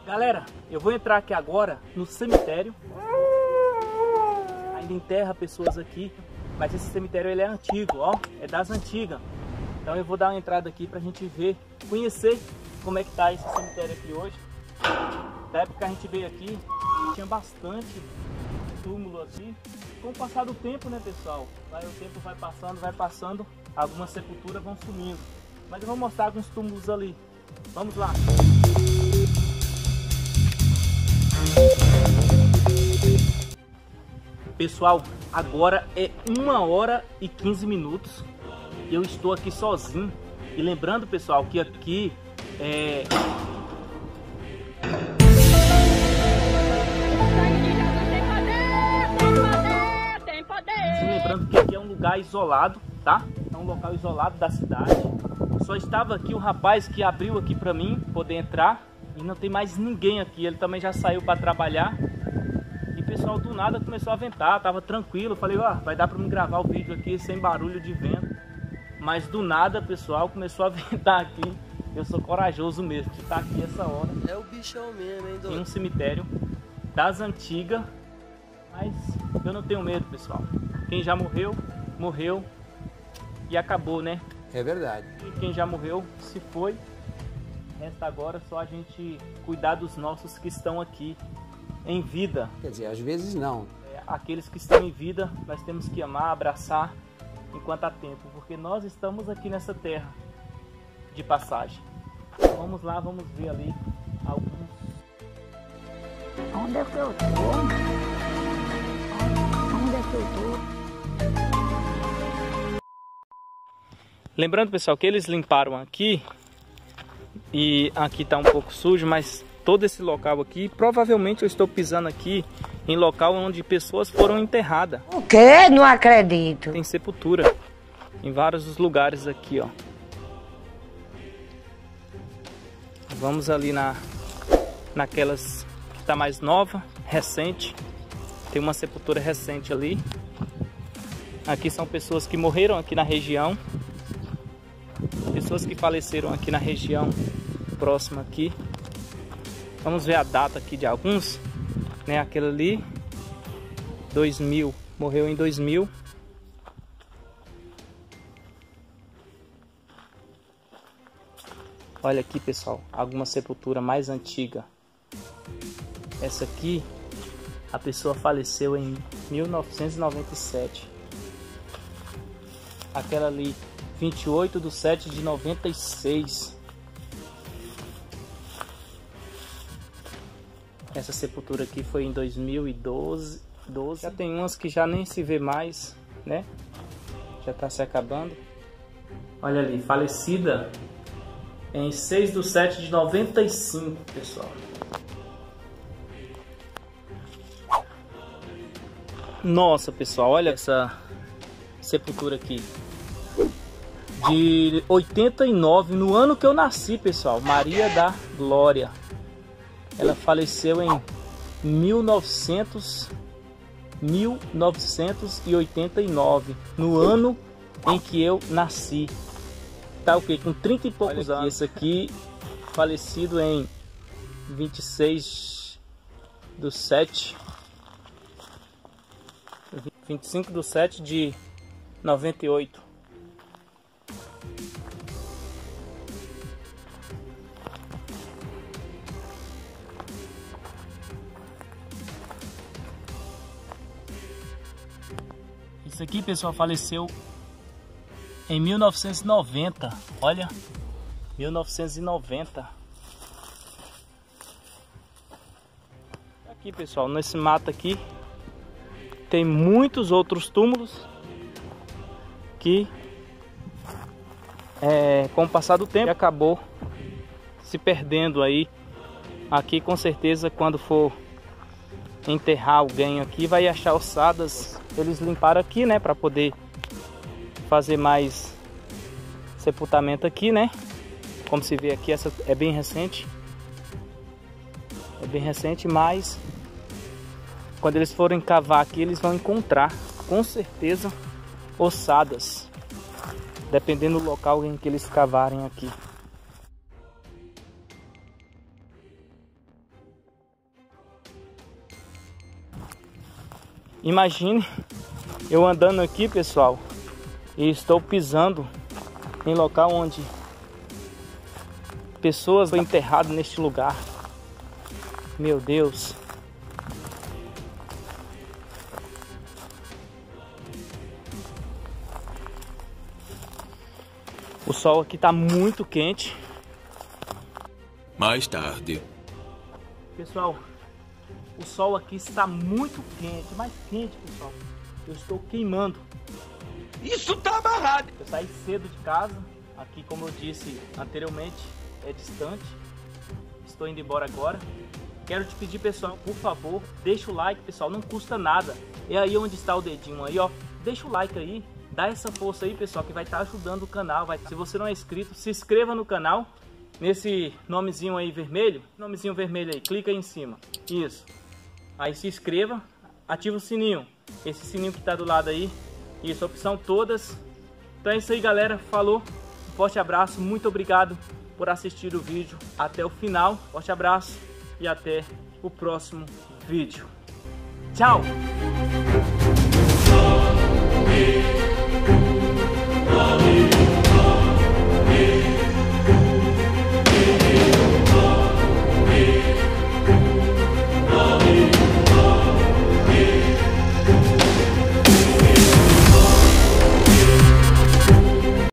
Galera, eu vou entrar aqui agora no cemitério. Ainda enterra pessoas aqui, mas esse cemitério ele é antigo, ó, é das antigas. Então eu vou dar uma entrada aqui pra gente ver, conhecer como é que tá esse cemitério aqui hoje. Da época que a gente veio aqui, tinha bastante túmulo aqui. Com o passar do tempo, né, pessoal? O tempo vai passando, algumas sepulturas vão sumindo. Mas eu vou mostrar alguns túmulos ali. Vamos lá. Pessoal, agora é 1h15 e eu estou aqui sozinho. E lembrando, pessoal, que aqui é... Lembrando que aqui é um lugar isolado, tá? É um local isolado da cidade. Só estava aqui o rapaz que abriu aqui para mim poder entrar e não tem mais ninguém aqui. Ele também já saiu para trabalhar. E pessoal, do nada começou a ventar, tava tranquilo. Falei, ó, vai dar para mim gravar o vídeo aqui sem barulho de vento. Mas do nada, pessoal, começou a ventar aqui. Eu sou corajoso mesmo de estar aqui essa hora. É o bichão mesmo, hein, doido? Em um cemitério das antigas. Mas eu não tenho medo, pessoal. Quem já morreu, morreu e acabou, né? É verdade. E quem já morreu, se foi. Resta agora só a gente cuidar dos nossos que estão aqui em vida. Quer dizer, às vezes não. Aqueles que estão em vida, nós temos que amar, abraçar enquanto há tempo. Porque nós estamos aqui nessa terra de passagem. Vamos lá, vamos ver ali alguns. Onde é que eu tô? Onde é que eu tô? Lembrando, pessoal, que eles limparam aqui e aqui tá um pouco sujo, mas todo esse local aqui, provavelmente eu estou pisando aqui em local onde pessoas foram enterradas. O quê? Não acredito. Tem sepultura em vários lugares aqui, ó. Vamos ali naquelas que tá mais nova, recente. Tem uma sepultura recente ali. Aqui são pessoas que morreram aqui na região. Pessoas que faleceram aqui na região próxima aqui. Vamos ver a data aqui de alguns, né? Aquele ali, 2000, morreu em 2000. Olha aqui, pessoal, alguma sepultura mais antiga. Essa aqui, a pessoa faleceu em 1997. Aquela ali, 28/7/96. Essa sepultura aqui foi em 2012. Já tem umas que já nem se vê mais, né? Já tá se acabando. Olha ali, falecida em 6/7/95, pessoal. Nossa, pessoal, olha essa sepultura aqui. De 89, no ano que eu nasci, pessoal. Maria da Glória. Ela faleceu em 1989, no ano em que eu nasci. Tá o quê? Com 30 e poucos anos. Esse aqui, falecido em 25/7/98. Isso aqui, pessoal, faleceu em 1990. Olha, 1990. Aqui, pessoal, nesse mato aqui tem muitos outros túmulos que com o passar do tempo acabou se perdendo aí. Aqui com certeza, quando for enterrar alguém aqui, vai achar ossadas. Eles limparam aqui, né, para poder fazer mais sepultamento aqui, né? Como se vê aqui, essa é bem recente. É bem recente, mas quando eles forem cavar aqui, eles vão encontrar, com certeza, ossadas. Dependendo do local em que eles cavarem aqui. Imagine eu andando aqui, pessoal, e estou pisando em local onde pessoas foram enterradas neste lugar. Meu Deus. O sol aqui está muito quente. Mais tarde. Pessoal, o sol aqui está muito quente, mais quente, pessoal. Eu estou queimando. Isso tá amarrado. Eu saí cedo de casa. Aqui, como eu disse anteriormente, é distante. Estou indo embora agora. Quero te pedir, pessoal, por favor, deixa o like, pessoal, não custa nada. É aí onde está o dedinho aí, ó. Deixa o like aí, dá essa força aí, pessoal, que vai estar ajudando o canal. Se você não é inscrito, se inscreva no canal. Nesse nomezinho aí vermelho, nomezinho vermelho aí, clica aí em cima. Isso. Aí se inscreva, ativa o sininho. Esse sininho que tá do lado aí. Isso, opção todas. Então é isso aí, galera. Falou. Um forte abraço. Muito obrigado por assistir o vídeo até o final. Forte abraço e até o próximo vídeo. Tchau! Love